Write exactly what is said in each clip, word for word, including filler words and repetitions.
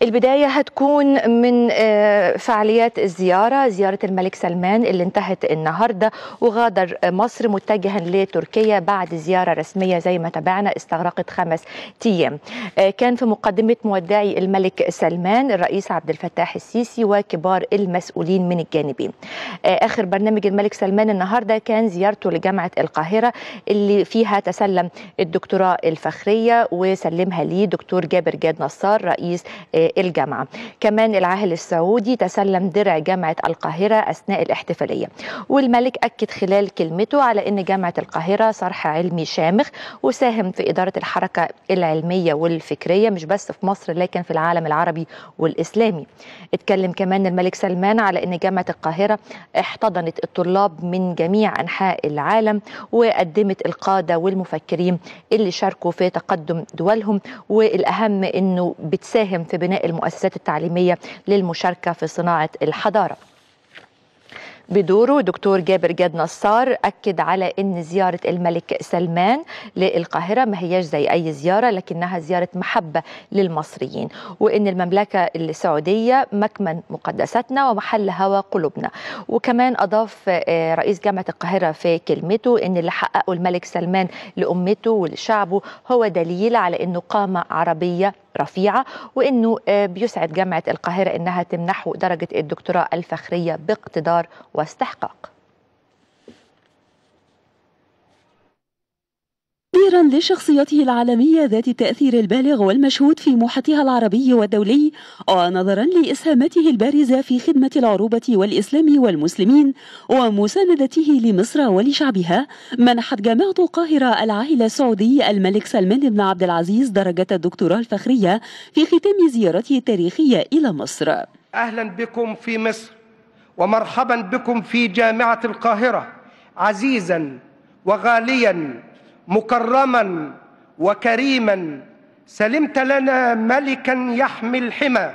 البداية هتكون من فعاليات الزيارة زيارة الملك سلمان اللي انتهت النهاردة وغادر مصر متجها لتركيا بعد زيارة رسمية زي ما تابعنا استغرقت خمس أيام. كان في مقدمة مودعي الملك سلمان الرئيس عبد الفتاح السيسي وكبار المسؤولين من الجانبين. آخر برنامج الملك سلمان النهاردة كان زيارته لجامعة القاهرة اللي فيها تسلم الدكتوراه الفخرية وسلمها ليه دكتور جابر جاد نصار رئيس الجامعة. كمان العاهل السعودي تسلم درع جامعة القاهرة أثناء الاحتفالية، والملك أكد خلال كلمته على أن جامعة القاهرة صرح علمي شامخ وساهم في إدارة الحركة العلمية والفكرية مش بس في مصر لكن في العالم العربي والإسلامي. اتكلم كمان الملك سلمان على أن جامعة القاهرة احتضنت الطلاب من جميع أنحاء العالم وقدمت القادة والمفكرين اللي شاركوا في تقدم دولهم، والأهم أنه بتساهم في بناء المؤسسات التعليمية للمشاركة في صناعة الحضارة. بدوره دكتور جابر جاد نصار أكد على أن زيارة الملك سلمان للقاهرة ما هياش زي أي زيارة لكنها زيارة محبة للمصريين، وأن المملكة السعودية مكمن مقدساتنا ومحل هوى قلوبنا. وكمان أضاف رئيس جامعة القاهرة في كلمته أن اللي حققه الملك سلمان لأمته ولشعبه هو دليل على أنه قامة عربية رفيعة، وأنه بيسعد جامعة القاهرة أنها تمنحه درجة الدكتوراه الفخرية باقتدار واستحقاق. تقديرا لشخصيته العالمية ذات التأثير البالغ والمشهود في محيطها العربي والدولي، ونظرا لإسهاماته البارزة في خدمة العروبة والإسلام والمسلمين ومساندته لمصر ولشعبها، منحت جامعة القاهرة العاهل السعودي الملك سلمان بن عبد العزيز درجة الدكتوراه الفخرية في ختام زيارته التاريخية إلى مصر. أهلا بكم في مصر ومرحبا بكم في جامعة القاهرة، عزيزا وغاليا مكرما وكريما. سلمت لنا ملكا يحمي الحمى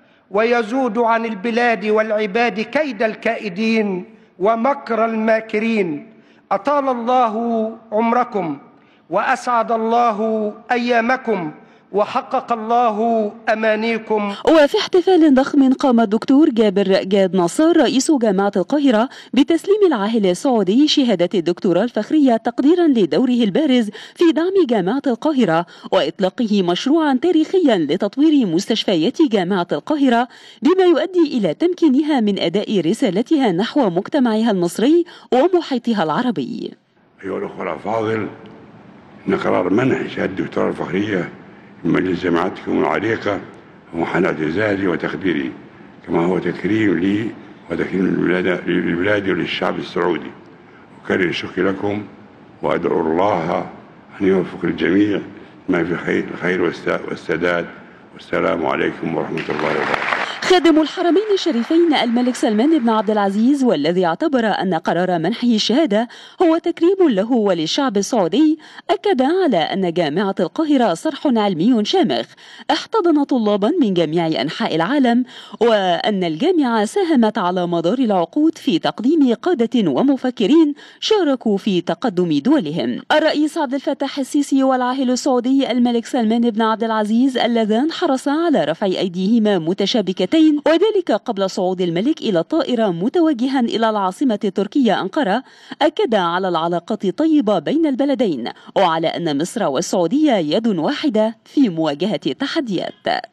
ويزود عن البلاد والعباد كيد الكائدين ومكر الماكرين. أطال الله عمركم وأسعد الله أيامكم وحقق الله أمانيكم. وفي احتفال ضخم قام الدكتور جابر جاد نصار رئيس جامعة القاهرة بتسليم العاهل السعودي شهادة الدكتوراه الفخرية تقديرا لدوره البارز في دعم جامعة القاهرة وإطلاقه مشروعا تاريخيا لتطوير مستشفيات جامعة القاهرة بما يؤدي إلى تمكينها من أداء رسالتها نحو مجتمعها المصري ومحيطها العربي. أيها الأخوة الأفاضل، إن قرار منح شهادة الدكتوراه الفخرية من مجلس جامعتكم العريقة هو محل اعتزازي وتقديري، كما هو تكريم لي وتكريم للبلاد وللشعب السعودي. أكرر شكري لكم وأدعو الله أن يوفق الجميع ما في خير الخير والسداد، والسلام عليكم ورحمة الله وبركاته. خادم الحرمين الشريفين الملك سلمان بن عبد العزيز والذي اعتبر أن قرار منحه الشهادة هو تكريم له وللشعب السعودي، أكد على أن جامعة القاهرة صرح علمي شامخ احتضن طلابا من جميع أنحاء العالم، وأن الجامعة ساهمت على مدار العقود في تقديم قادة ومفكرين شاركوا في تقدم دولهم. الرئيس عبد الفتاح السيسي والعاهل السعودي الملك سلمان بن عبد العزيز اللذان حرصا على رفع أيديهما متشابكتين، وذلك قبل صعود الملك إلى الطائرة متوجها إلى العاصمة التركية أنقرة، أكد على العلاقات الطيبة بين البلدين وعلى أن مصر والسعودية يد واحدة في مواجهة التحديات.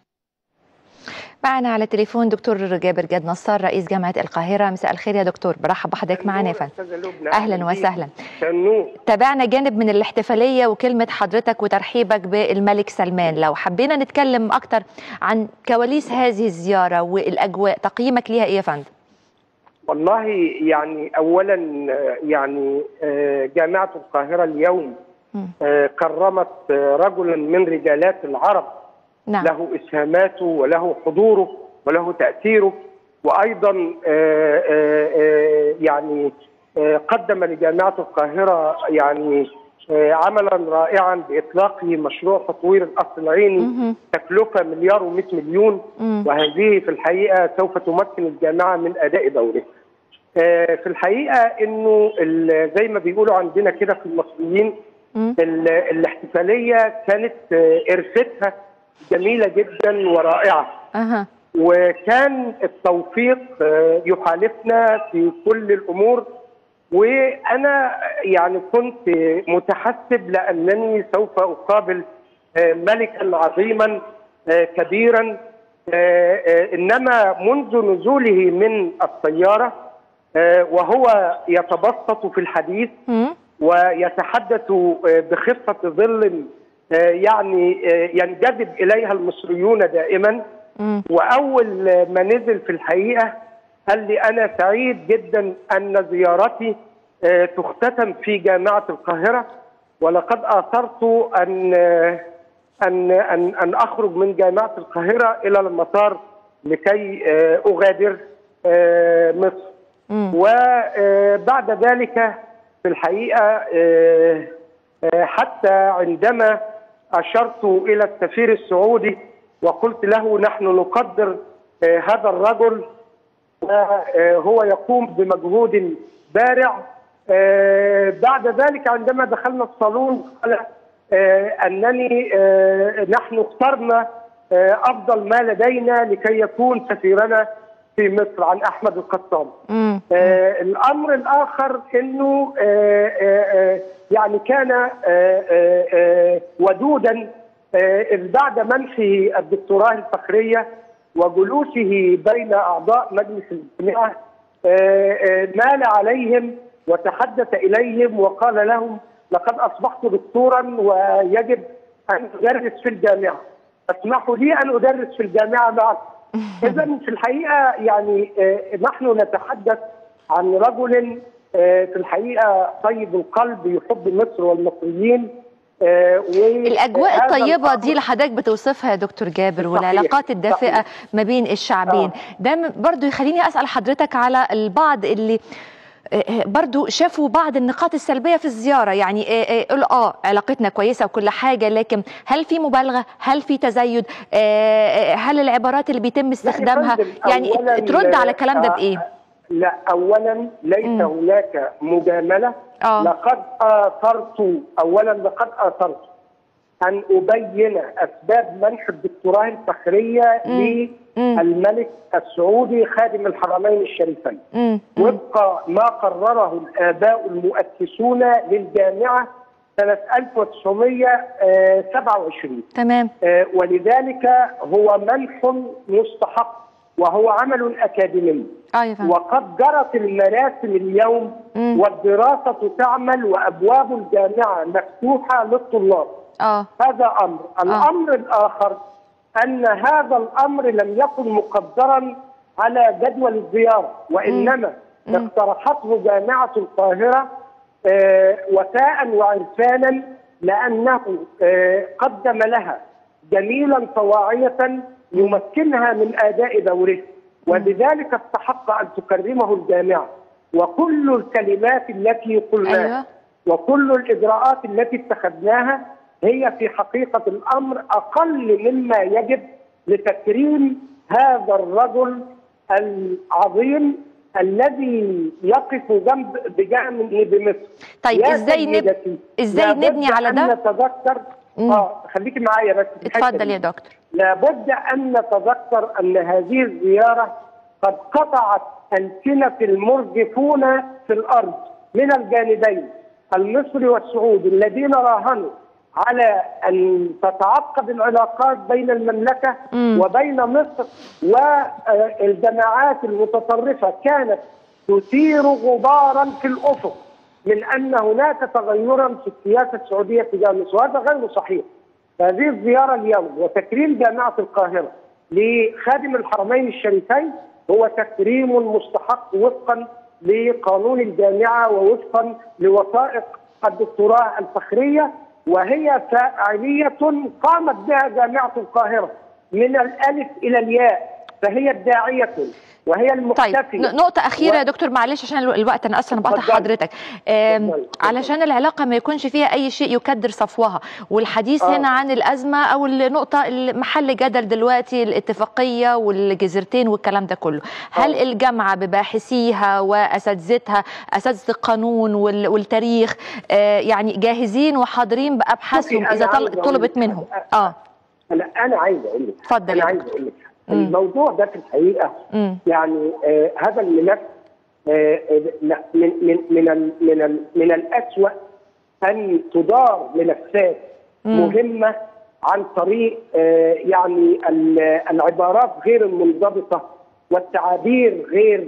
معنا على التليفون دكتور جابر جاد نصار رئيس جامعة القاهرة. مساء الخير يا دكتور، برحب بحضرتك معنا يا فندم. أهلا وسهلا. تابعنا جانب من الاحتفالية وكلمة حضرتك وترحيبك بالملك سلمان، لو حبينا نتكلم أكتر عن كواليس هذه الزيارة والأجواء تقييمك ليها إيه يا فندم؟ والله يعني أولا يعني جامعة القاهرة اليوم كرمت رجلا من رجالات العرب، نعم. له إسهاماته وله حضوره وله تأثيره، وأيضا يعني قدم لجامعة القاهرة يعني عملا رائعا بإطلاقه مشروع تطوير القصر العيني تكلفة مليار ومئة مليون، وهذه في الحقيقة سوف تمكن الجامعة من أداء دورها. في الحقيقة إنه زي ما بيقولوا عندنا كده في المصريين الاحتفالية كانت إرثتها جميلة جدا ورائعة، أه. وكان التوفيق يحالفنا في كل الامور، وانا يعني كنت متحسب لانني سوف اقابل ملكا عظيما كبيرا، انما منذ نزوله من السياره وهو يتبسط في الحديث ويتحدث بخفه ظل يعني ينجذب اليها المصريون دائما. واول ما نزل في الحقيقه قال لي انا سعيد جدا ان زيارتي تختتم في جامعه القاهره، ولقد اثرت ان ان ان ان اخرج من جامعه القاهره الى المطار لكي اغادر مصر. وبعد ذلك في الحقيقه حتى عندما اشرت الى السفير السعودي وقلت له نحن نقدر هذا الرجل وهو يقوم بمجهود بارع، بعد ذلك عندما دخلنا الصالون قال انني نحن اخترنا افضل ما لدينا لكي يكون سفيرنا في مصر عن احمد القطان. الامر الاخر انه يعني كان ودودا بعد منحه الدكتوراه الفخريه وجلوسه بين اعضاء مجلس الاجتماع مال عليهم وتحدث اليهم وقال لهم لقد اصبحت دكتورا ويجب ان ادرس في الجامعه، اسمحوا لي ان ادرس في الجامعه معكم. اذا في الحقيقه يعني نحن نتحدث عن رجل في الحقيقه طيب القلب يحب مصر والمصريين. الأجواء الطيبة دي اللي حضرتك بتوصفها يا دكتور جابر والعلاقات الدافئة ما بين الشعبين، ده برضو يخليني أسأل حضرتك على البعض اللي برضو شافوا بعض النقاط السلبية في الزيارة، يعني قالوا اه علاقتنا كويسة وكل حاجة، لكن هل في مبالغة؟ هل في تزايد؟ هل العبارات اللي بيتم استخدامها يعني ترد على الكلام ده بإيه؟ لا، اولا ليس م. هناك مجامله. آه. لقد اثرت اولا لقد اثرت ان ابين اسباب منح الدكتوراه الفخريه للملك السعودي خادم الحرمين الشريفين وفق ما قرره الاباء المؤسسون للجامعه سنه ألف وتسعمائة وسبعة وعشرين. تمام. آه ولذلك هو منح مستحق وهو عمل اكاديمي. أيوة. وقد جرت المراسم اليوم مم. والدراسة تعمل وأبواب الجامعة مفتوحة للطلاب. آه. هذا أمر. الأمر آه. الآخر أن هذا الأمر لم يكن مقدرا على جدول الزيارة، وإنما مم. اقترحته جامعة القاهرة آه وفاء وعرفانا، لأنه آه قدم لها جميلا طواعية يمكنها من أداء دوره، ولذلك استحق أن تكرمه الجامعة. وكل الكلمات التي قلناها أيوة. وكل الإجراءات التي اتخذناها هي في حقيقة الأمر أقل مما يجب لتكريم هذا الرجل العظيم الذي يقف جنب بجانب مصر. طيب ازاي نب... ازاي نبني على ده؟ نتذكر اه خليكي معايا بس. اتفضل يا دكتور. لابد ان نتذكر ان هذه الزياره قد قطعت ألسنة المرجفون في الارض من الجانبين المصري والسعودي الذين راهنوا على ان تتعقد العلاقات بين المملكه م. وبين مصر، والجماعات المتطرفه كانت تثير غبارا في الافق من ان هناك تغيرا في السياسه السعوديه تجاه مصر، وهذا غير صحيح. هذه الزياره اليوم وتكريم جامعه القاهره لخادم الحرمين الشريفين هو تكريم مستحق وفقا لقانون الجامعه ووفقا لوثائق الدكتوراه الفخريه، وهي فاعليه قامت بها جامعه القاهره من الالف الى الياء، فهي الداعيه وهي المختفية. طيب نقطة أخيرة و... يا دكتور معلش عشان الوقت، أنا أصلا بقطع حضرتك علشان العلاقة ما يكونش فيها أي شيء يكدر صفوها، والحديث آه. هنا عن الأزمة أو النقطة المحل جدل دلوقتي الاتفاقية والجزيرتين والكلام ده كله. هل آه. الجامعة بباحثيها وأساتذتها أساتذة القانون وال... والتاريخ آه يعني جاهزين وحاضرين بأبحاثهم إذا طل... طلبت منهم؟ اه أنا أنا عايز أقول لك اتفضل. أنا عايز أقول لك الموضوع ده في الحقيقه م. يعني آه هذا الملف آه من من من ال من ال من الاسوأ ان تدار ملفات م. مهمه عن طريق آه يعني العبارات غير المنضبطه والتعابير غير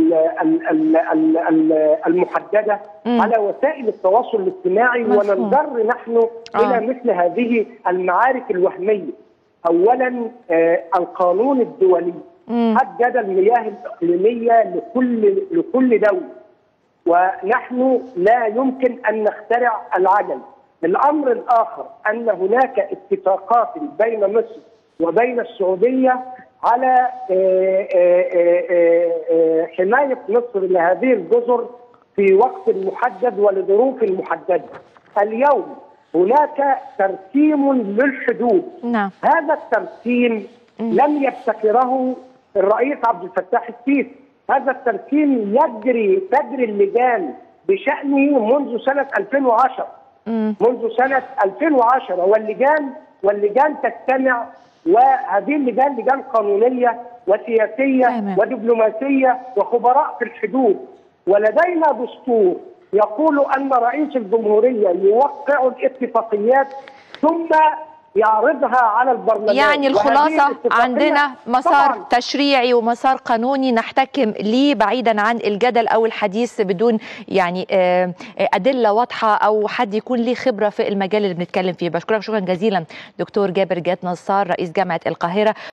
المحدده م. على وسائل التواصل الاجتماعي، وننضر نحن آه. الى مثل هذه المعارك الوهميه. اولا آه القانون الدولي م. حدد المياه الاقليميه لكل لكل دوله، ونحن لا يمكن ان نخترع العجل. الامر الاخر ان هناك اتفاقات بين مصر وبين السعوديه على حماية مصر لهذه الجزر في وقت محدد ولظروف محددة. اليوم هناك ترسيم للحدود. نعم. هذا الترسيم لم يبتكره الرئيس عبد الفتاح السيسي، هذا الترسيم يجري تجري اللجان بشأنه منذ سنة ألفين وعشرة. م. منذ سنة ألفين وعشرة واللجان واللجان تجتمع، وهذه اللجان لجان قانونيه وسياسيه أمين. ودبلوماسيه وخبراء في الحدود، ولدينا دستور يقول ان رئيس الجمهوريه يوقع الاتفاقيات ثم يعرضها على البرلمان. يعني الخلاصه عندنا مسار طبعاً تشريعي ومسار قانوني نحتكم ليه بعيدا عن الجدل او الحديث بدون يعني ادله واضحه او حد يكون ليه خبره في المجال اللي بنتكلم فيه. بشكرك شكرا جزيلا دكتور جابر جاد نصار رئيس جامعه القاهره.